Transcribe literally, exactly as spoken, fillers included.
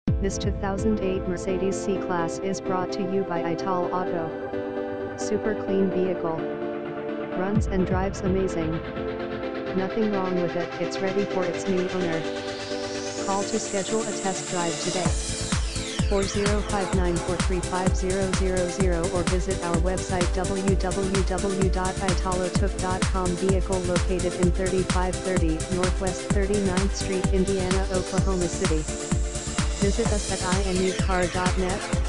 This two thousand eight Mercedes C-Class is brought to you by Ital Auto. Super clean vehicle. Runs and drives amazing. Nothing wrong with it, it's ready for its new owner. Call to schedule a test drive today. four zero five nine four three five zero zero zero or visit our website w w w dot italotook dot com. Vehicle located in thirty-five thirty Northwest thirty-ninth Street, Indiana, Oklahoma City. Visit us at i n e car dot net.